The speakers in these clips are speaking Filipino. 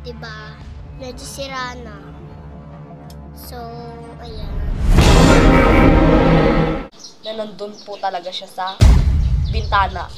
Diba? Medyo sira na. So, ayan. Na nandun po talaga siya sa bintana.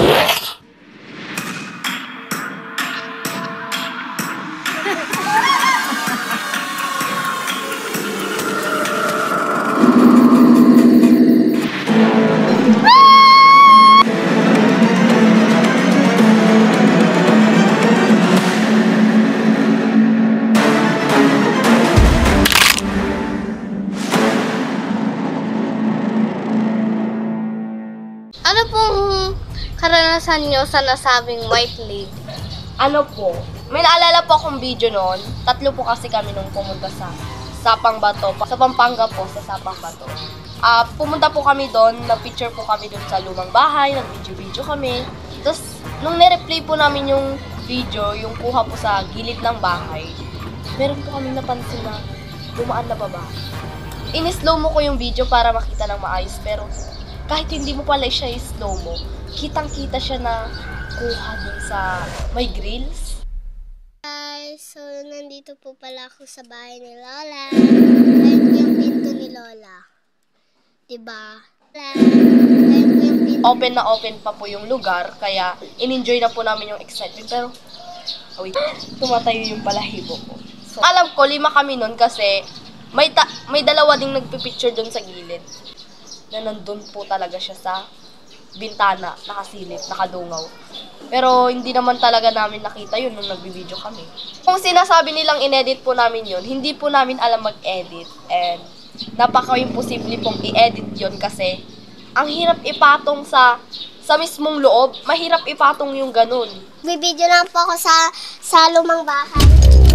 Ano pong karanasan nyo sa nasabing white lady? Ano po, may naalala po akong video noon. 3 po kasi kami nung pumunta sa Sapang Bato. Sa Pampanga po, sa Sapang Bato. Pumunta po kami doon, nag-picture po kami doon sa lumang bahay, nag-video-video kami. Tapos, nung nireplay po namin yung video, yung kuha po sa gilid ng bahay, meron po kami napansin na dumaan na babae. In-slow mo ko yung video para makita ng maayos, pero kahit hindi mo pala siya i-slow mo, kitang-kita siya na kuha dun sa may grills. Guys, so nandito po pala ako sa bahay ni Lola. Ayan po yung pinto ni Lola. Diba? Ayan po yung pinto. Open na open pa po yung lugar, kaya in-enjoy na po namin yung excitement. Pero, wait, tumatayo yung balahibo ko. So, alam ko, 5 kami nun kasi may dalawa ding nagpipicture dun sa gilid. Na nandun po talaga siya sa bintana, nakasilip, nakadungaw. Pero hindi naman talaga namin nakita yun nung nagbibideo kami. Kung sinasabi nilang inedit po namin yun, hindi po namin alam mag-edit. And napaka-imposible pong i-edit yun kasi ang hirap ipatong sa mismong loob. Mahirap ipatong yung ganun. Bibideo lang po ako sa lumang bahay.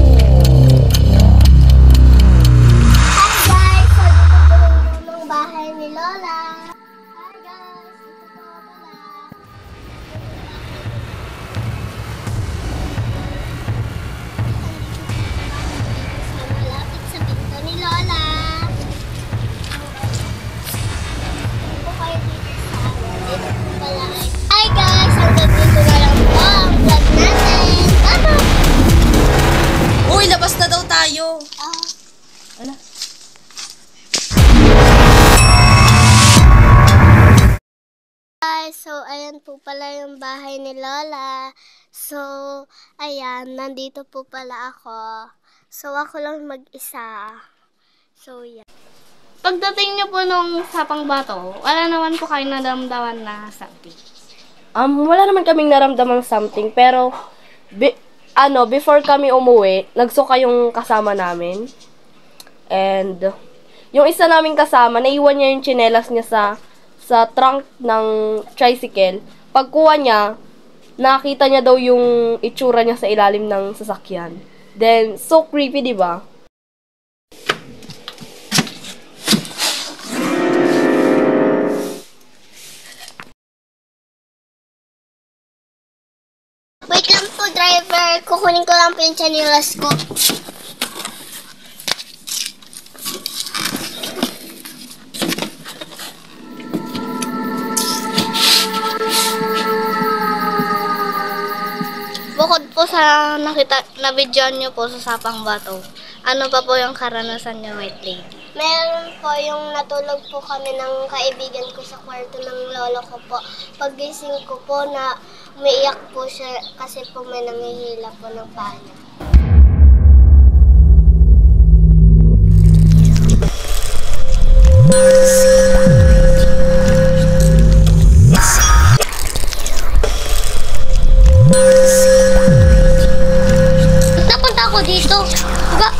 Hi guys! So dito po yung lumang bahay ni Lola. Hi guys! Ito po pala. So malapit sa pinto ni Lola. Ito kayo dito sa amin. Dito po pala ay... Hi guys! Hanggang dito na lang po ang vlog natin. Bye-bye! Uy, labas na daw tayo! Ano? Guys, so ayan po pala yung bahay ni Lola. So, ayan, nandito po pala ako. So, ako lang mag-isa. So, yan. Pagdating nyo po nung Sapang Bato, wala naman po kayo nadamdaman na something. Wala naman kaming naramdamang something, pero before kami umuwi, nagsuka yung kasama namin. And yung isa naming kasama, naiwan niya yung tsinelas niya sa trunk ng tricycle. Pagkuha niya, nakita niya daw yung itsura niya sa ilalim ng sasakyan. Then, so creepy, di ba? Wait lang po, driver. Kukunin ko lang po yung tsinelas ko. Bukod po sa na-videoan nyo po sa Sapang Bato, ano pa po yung karanasan nyo, white lady? Meron po yung natulog po kami ng kaibigan ko sa kwarto ng lolo ko po. Pagising ko po na umiiyak po siya kasi po may nangihila po ng paa niya. Napunta ako dito. Diba?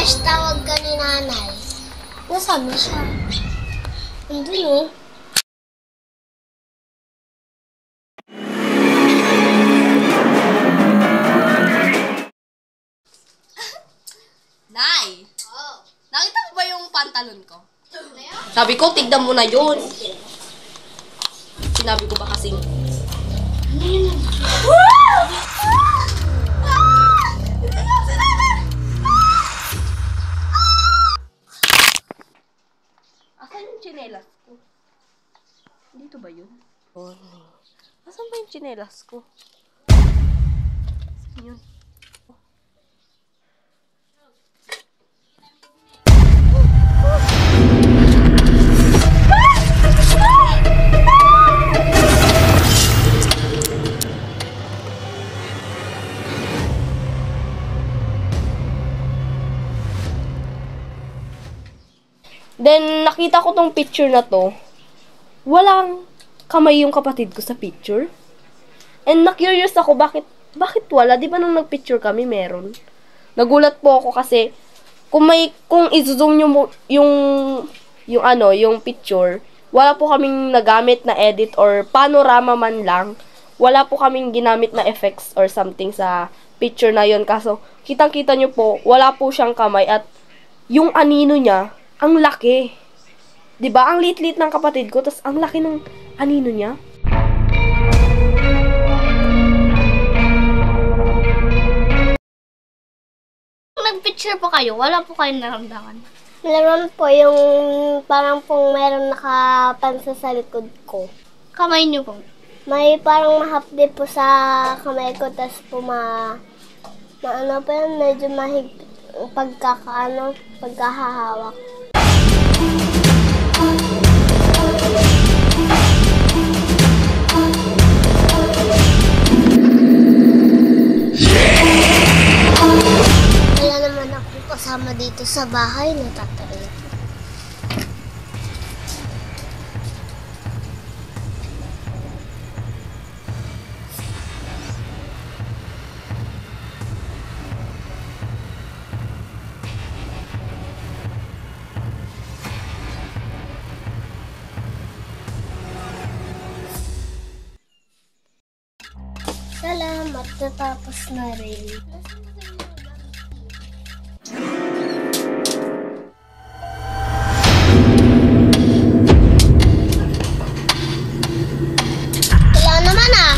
Besh, tawag ka ni nanay. Nasaan na siya? Andun oh. Nay! Nakita mo ba yung pantalon ko? Sabi ko, tignan mo na yun. Sinabi ko ba kasing... Asan yung tsinelas ko? Dito ba yun? Asan ba yung tsinelas ko? Asan yun? Then, nakita ko tong picture na to. Walang kamay yung kapatid ko sa picture. And na-curious ako, bakit wala? Di ba nung nag-picture kami, meron? Nagulat po ako kasi, kung i-zoom yung picture, wala po kaming nagamit na edit or panorama man lang. Wala po kaming ginamit na effects or something sa picture na yon. Kaso, kitang-kita nyo po, wala po siyang kamay at yung anino niya, ang laki. 'Di ba? Ang liit-liit ng kapatid ko, tas ang laki ng anino niya. Nag-picture po kayo, wala po kayong naramdaman. Meron po yung parang pong meron nakapansa sa likod ko. Kamay niyo po. May parang mahapdi po sa kamay ko, tas po ano pa yun, medyo mahigpit pagkahahawak. Wala naman ako kasama dito sa bahay, natatalo. Salamat, natapos na rin. Wala naman ah.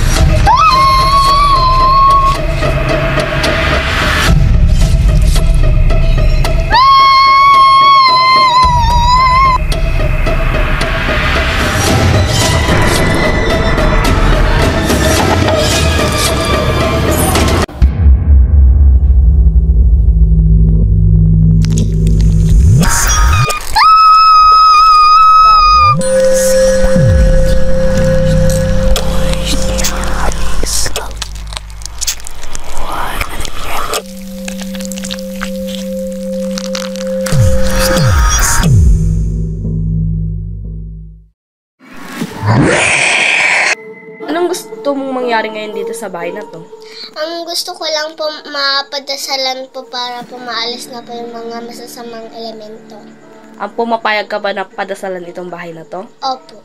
Anong gusto mong mangyari ngayon dito sa bahay na to? Ang gusto ko lang po mapadasalan po para po maalis na po yung mga masasamang elemento. Ang pumapayag ka ba na padasalan itong bahay na to? Opo.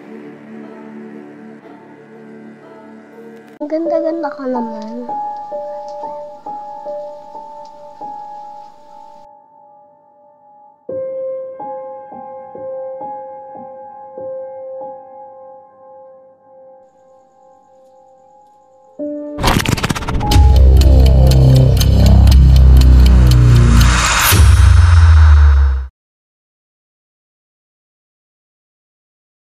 Ang ganda-ganda ka naman.